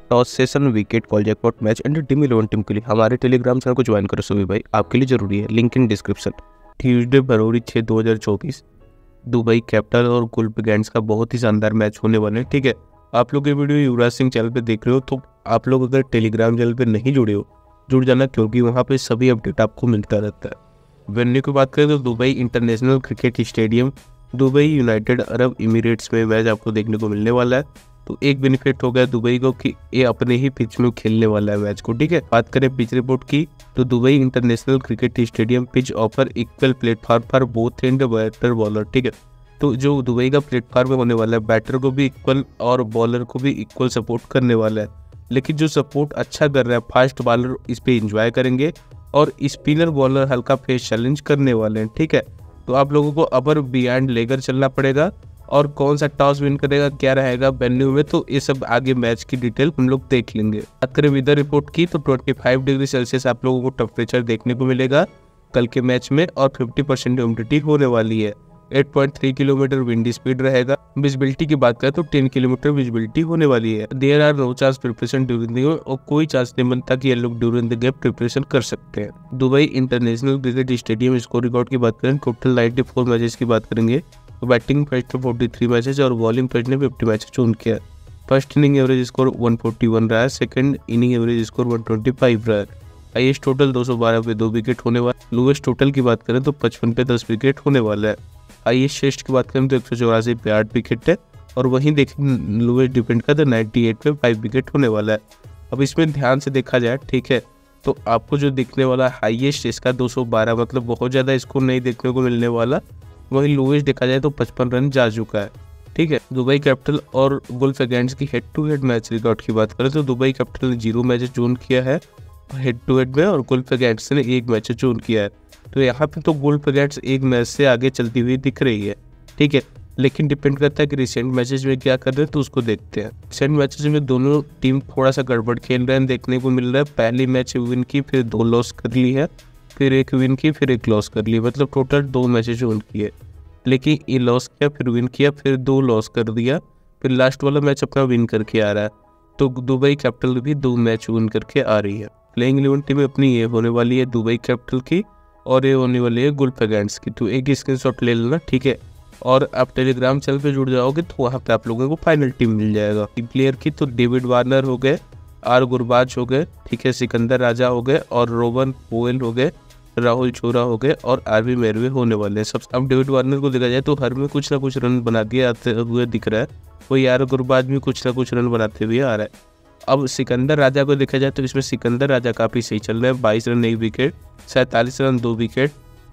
Toss session, wicket, call, jackpot, match and team 11 team के लिए हमारे टेलीग्राम चैनल को ज्वाइन करो सभी भाई, आपके लिए जरूरी है, लिंक इन डिस्क्रिप्शन। ट्यूसडे फरवरी 6, 2024 दुबई कैपिटल और गुल्फ गिगांट्स का बहुत ही शानदार मैच होने वाला है। ठीक है, आप लोग ये वीडियो युवराज सिंह चैनल पे देख रहे हो तो आप लोग अगर टेलीग्राम चैनल पे नहीं जुड़े हो, जुड़ जाना, क्योंकि वहाँ पे सभी अपडेट आपको मिलता रहता है। वेन्यू की बात करें तो Dubai International Cricket Stadium, Dubai United Arab Emirates में मैच आपको देखने को मिलने वाला है। तो एक बेनिफिट हो गया दुबई को कि ये अपने ही पिच में खेलने वाला है मैच को। ठीक है, बात करें पिच रिपोर्ट की तो Dubai International Cricket Stadium pitch offer equal platform for both and batter bowler. ठीक है, तो जो दुबई का प्लेटफॉर्म होने वाला है, बैटर को भी इक्वल और बॉलर को भी इक्वल सपोर्ट करने वाला है। लेकिन जो सपोर्ट अच्छा कर रहा है, फास्ट बॉलर इस पे एंजॉय करेंगे और स्पिनर बॉलर हल्का फेस चैलेंज करने वाले हैं। ठीक है, तो आप लोगों को अपर बियॉन्ड लेकर चलना पड़ेगा और कौन सा टॉस विन करेगा, क्या रहेगा वेन्यू में, तो ये सब आगे मैच की डिटेल हम लोग देख लेंगे। बात करें वेदर रिपोर्ट की तो 25 डिग्री सेल्सियस आप लोगों को टेम्परेचर देखने को मिलेगा कल के मैच में और 50% ह्यूमिडिटी होने वाली है। 8.3 किलोमीटर विंडी स्पीड रहेगा। विजिबिलिटी की बात करें तो 10 किलोमीटर विजिबिलिटी होने वाली है। There are no chance preparation during the game, और कोई चांस नहीं बनता कि ये लोग ड्यूरिंग द गेम प्रिपरेशन कर सकते हैं। Dubai International Cricket Stadium score record की बात करें, टोटल 94 मैचेस की बात करेंगे तो बैटिंग फर्स्ट ने 43 मैचेस और बॉलिंग फर्स्ट ने 50 मैचेस चून किया। फर्स्ट इनिंग एवरेज स्कोर 141 रहा है, सेकंड इनिंग एवरेज स्कोर 125 रहा है। हाईएस्ट टोटल 212 पे 2 विकेट होने वाला। लोएस्ट टोटल की बात करें तो 55 पे 10 विकेट होने वाला है। हाईएस्ट शेस्ट की बात करें तो 184 पे 8 विकेट है और वहीं देखें लोएस्ट डिफेंड का तो 98 पे 5 विकेट होने वाला है। अब इसमें ध्यान से देखा जाए, ठीक है, तो आपको जो दिखने वाला हाईएस्ट इसका 212, मतलब बहुत ज़्यादा स्कोर नहीं देखने को मिलने वाला। वहीं लोएस्ट देखा जाए तो 55 रन जा चुका है। ठीक है, दुबई कैपिटल और गुल्फ गिगांट्स की head to head match record की बात करें तो दुबई कैपिटल ने 0 मैचेस चून किया है हेड टू हेड में और गुल्फ गिगांट्स ने 1 मैच चून किया है। तो यहाँ पे तो गुल्फ गिगांट्स 1 मैच से आगे चलती हुई दिख रही है। ठीक है, लेकिन डिपेंड करता है कि रिसेंट मैचेस में क्या कर रहे हैं, तो उसको देखते हैं। रिसेंट मैचेस में दोनों टीम थोड़ा सा गड़बड़ खेल रहे हैं देखने को मिल रहा है। पहली मैच विन की, फिर 2 लॉस कर ली है, फिर 1 विन की, फिर 1 लॉस कर ली, मतलब टोटल 2 मैचेस विन किए। लेकिन ये लॉस किया, फिर विन किया, फिर 2 लॉस कर दिया, फिर लास्ट वाला मैच अपना विन करके आ रहा है। तो दुबई कैपिटल भी 2 मैच विन करके आ रही है। प्लेइंग 11 टीम अपनी ये होने वाली है दुबई कैपिटल की और ये होने वाली है गुल्फ गिगांट्स की। तो एक स्क्रीनशॉट ले लेना, ठीक है, और आप टेलीग्राम चैनल पे जुड़ जाओगे तो वहाँ पे आप लोगों को फाइनल टीम मिल जाएगा। प्लेयर की तो डेविड वार्नर हो गए, आर गुरबाज हो गए, ठीक है, सिकंदर राजा हो गए और रोवन पोवेल हो गए, राहुल चोरा हो गए और आरवी मेरवे होने वाले हैं सब। अब डेविड वार्नर को देखा जाए तो हर में कुछ ना कुछ रन बना के आते हुए दिख रहा है। वही आर गुरबाज भी कुछ ना कुछ रन बनाते हुए आ रहा है। अब सिकंदर राजा को देखा जाए तो इसमें सिकंदर राजा काफ़ी सही चल रहे हैं। 22 run 1 wicket, 47 run 2 wicket,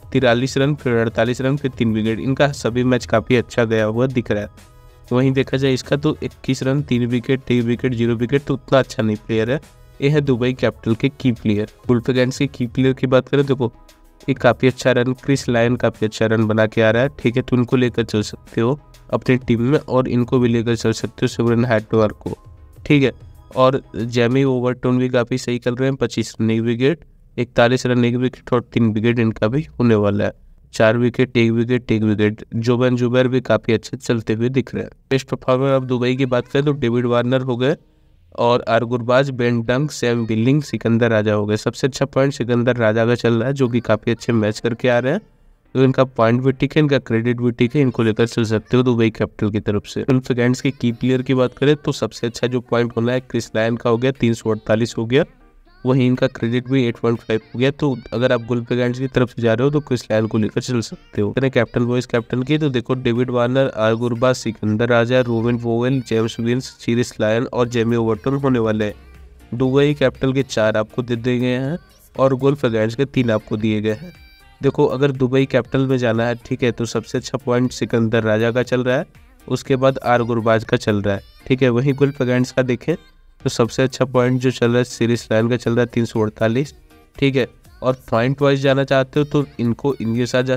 43 run, फिर 48 रन, फिर 3 विकेट। इनका सभी मैच काफ़ी अच्छा गया हुआ दिख रहा है। वहीं देखा जाए इसका तो 21 रन 3 विकेट, 3 विकेट, 0 विकेट, तो उतना अच्छा नहीं प्लेयर है। ये है दुबई कैपिटल के की प्लेयर। गुल्फ गिगांट्स के की प्लेयर की बात करें, देखो ये काफ़ी अच्छा रन, क्रिस लायन काफ़ी अच्छा रन बना के आ रहा है। ठीक है, तो इनको लेकर चल सकते हो अपनी टीम में और इनको भी लेकर चल सकते हो सिमरन हैटनर को। ठीक है, और जेमी ओवरटन भी काफ़ी सही कर रहे हैं। 25 रन 1 विकेट, 41 रन 1 विकेट और 3 विकेट इनका भी होने वाला है। 4 विकेट 1 विकेट 1 विकेट। जोबन जुबैर भी काफ़ी अच्छे चलते हुए दिख रहे हैं। बेस्ट परफॉर्मर अब दुबई की बात करें तो डेविड वार्नर हो गए और R Gurbaz, Ben Dunk, Sam Billings, Sikandar Raza हो गए। सबसे अच्छा पॉइंट सिकंदर राजा का चल रहा है, जो कि काफ़ी अच्छे मैच करके आ रहे हैं। तो इनका पॉइंट भी ठीक है, इनका क्रेडिट भी ठीक है, इनको लेकर चल सकते हो दुबई कैपिटल की तरफ से। गुल्फ गिगांट्स के की प्लेयर की बात करें तो सबसे अच्छा जो पॉइंट होना है क्रिस लायन का हो गया, 348 हो गया। वहीं इनका क्रेडिट भी 8.5 हो गया। तो अगर आप गुल्फ गिगांट्स की तरफ से जा रहे हो तो क्रिस लायन को लेकर चल सकते हो। कैप्टन वॉइस कैप्टन की तो देखो David Warner, R Gurbaz, Sikandar Raza, Rovman Powell, James Wills, Chris Lynn और जेमी ओवरटन होने वाले हैं। दुबई कैपिटल के 4 आपको दे दिए गए हैं और गुल्फ गिगांट्स के 3 आपको दिए गए हैं। देखो अगर दुबई कैपिटल में जाना है, ठीक है, तो सबसे अच्छा पॉइंट सिकंदर राजा का चल रहा है, उसके बाद आर गुरबाज का चल रहा है। ठीक है, वहीं गुल्फ गिगांट्स का देखें तो सबसे अच्छा पॉइंट जो चल रहा है सीरीज लाइन का चल रहा है 348। ठीक है, और पॉइंट वाइज जाना चाहते हो तो इनको इनके साथ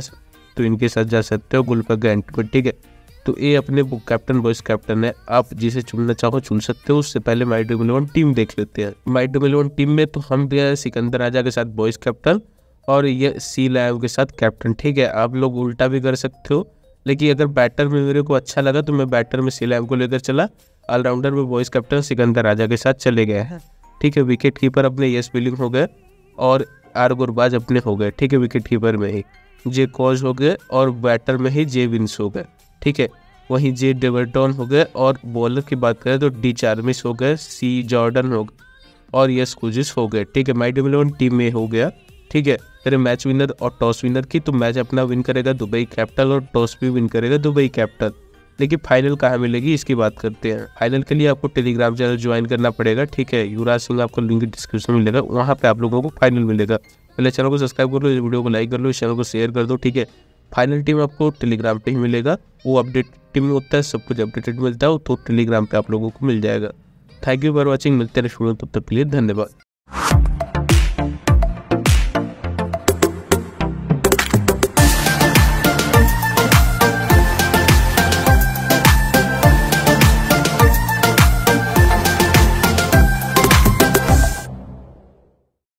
जा सकते हो गुल्फ गिगांट्स को। ठीक है, तो ये अपने कैप्टन वॉइस कैप्टन है, आप जिसे चुनना चाहो चुन सकते हो। उससे पहले माई ड्रीम 11 टीम देख लेते हैं। माई ड्रीम 11 टीम में तो हम भी सिकंदर राजा के साथ वॉइस कैप्टन और ये सी लैब के साथ कैप्टन। ठीक है, आप लोग उल्टा भी कर सकते हो, लेकिन अगर बैटर में मेरे को अच्छा लगा तो मैं बैटर में सी लैब को लेकर चला ऑलराउंडर में वाइस कैप्टन सिकंदर राजा के साथ चले गए हैं। ठीक है, विकेट कीपर अपने यस बिलिंग हो गए और आर गुरबाज अपने हो गए। ठीक है, विकेट कीपर में ही जे कॉज हो गए और बैटर में ही जे विंस हो गए। ठीक है, वहीं जे डेवर्टन हो गए और बॉलर की बात करें तो डी चार्मिस हो गए, सी जॉर्डन हो गए और यस कुजिस हो गए। ठीक है, माई टीम 11 टीम में हो गया। ठीक है, तेरे मैच विनर और टॉस विनर की, तो मैच अपना विन करेगा दुबई कैपिटल और टॉस भी विन करेगा दुबई कैपिटल। लेकिन फाइनल कहाँ मिलेगी इसकी बात करते हैं। फाइनल के लिए आपको टेलीग्राम चैनल ज्वाइन करना पड़ेगा। ठीक है, युवराज सिंह आपको लिंक डिस्क्रिप्शन में मिलेगा, वहाँ पे आप लोगों को फाइनल मिलेगा। पहले चैनल को सब्सक्राइब कर लो, इस वीडियो को लाइक कर लो, इस चैनल को शेयर कर दो। ठीक है, फाइनल टीम आपको टेलीग्राम पे ही मिलेगा, वो अपडेट टीम में होता है, सब कुछ अपडेटेड मिलता है, तो टेलीग्राम पे आप लोगों को मिल जाएगा। थैंक यू फॉर वॉचिंग, मिलते हैं नेक्स्ट वीडियो, तब तक के लिए धन्यवाद।